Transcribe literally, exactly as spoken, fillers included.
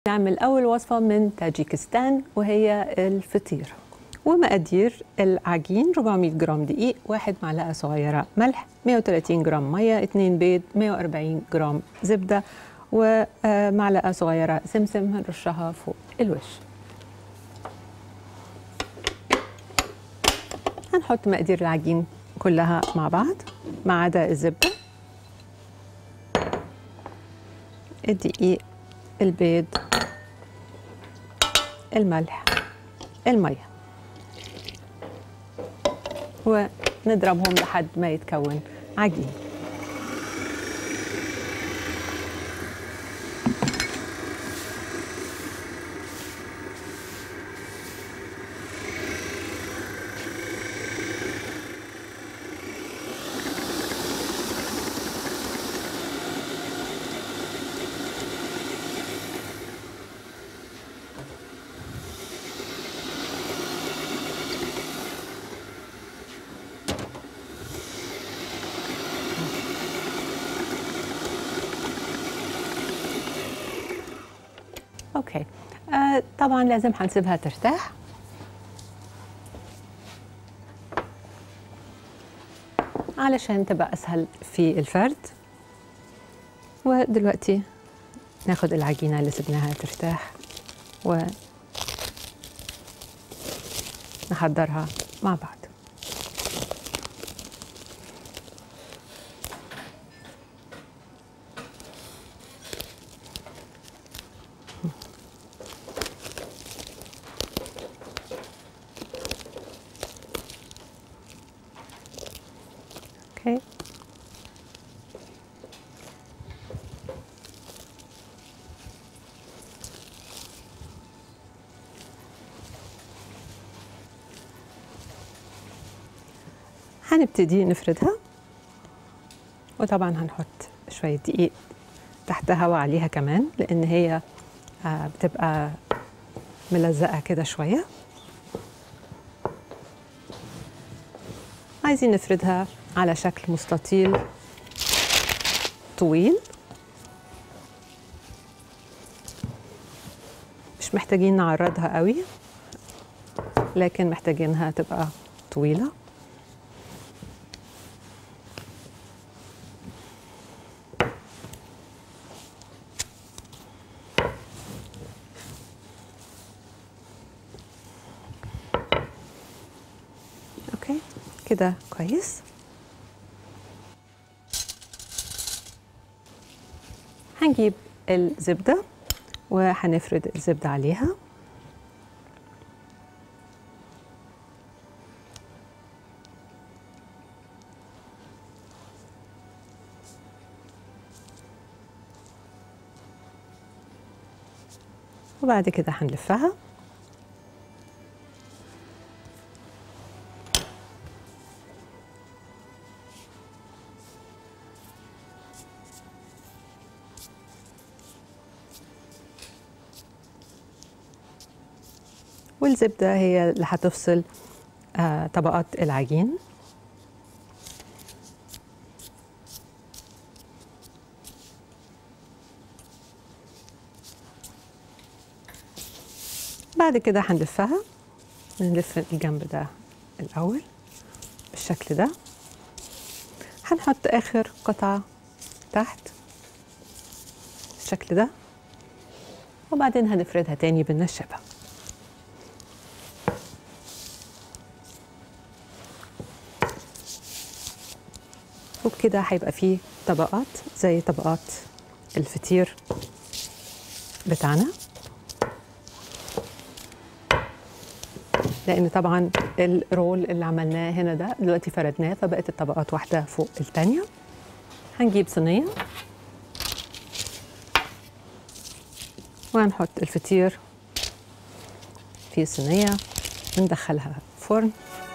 نعمل أول وصفة من تاجيكستان وهي الفطير. ومقادير العجين: أربعمائة جرام دقيق، واحد معلقة صغيرة ملح، مائة وثلاثين جرام مية، اتنين بيض، مائة وأربعين جرام زبدة، ومعلقة صغيرة سمسم هنرشها فوق الوش. هنحط مقادير العجين كلها مع بعض ما عدا الزبدة، الدقيق، البيض، الملح، المية، ونضربهم لحد ما يتكون عجين. اوكي، آه طبعا لازم هنسيبها ترتاح علشان تبقى اسهل في الفرد. ودلوقتي ناخد العجينة اللي سبناها ترتاح ونحضرها مع بعض. اوكي، هنبتدي نفردها، وطبعا هنحط شوية دقيق تحتها وعليها كمان لأن هي بتبقى ملزقة كده شوية. عايزين نفردها على شكل مستطيل طويل، مش محتاجين نعرضها قوي لكن محتاجينها تبقى طويلة. اوكي كده كويس. هنجيب الزبدة وهنفرد الزبدة عليها، وبعد كده هنلفها والزبدة هي اللي هتفصل آه طبقات العجين. بعد كده هنلفها، نلف الجنب ده الأول بالشكل ده. هنحط آخر قطعة تحت بالشكل ده، وبعدين هنفردها تاني بالنشابة. وبكده هيبقى فيه طبقات زي طبقات الفطير بتاعنا، لأن طبعا الرول اللي عملناه هنا ده دلوقتي فردناه فبقت الطبقات واحدة فوق التانية. هنجيب صينية وهنحط الفطير في صينية وندخلها فرن.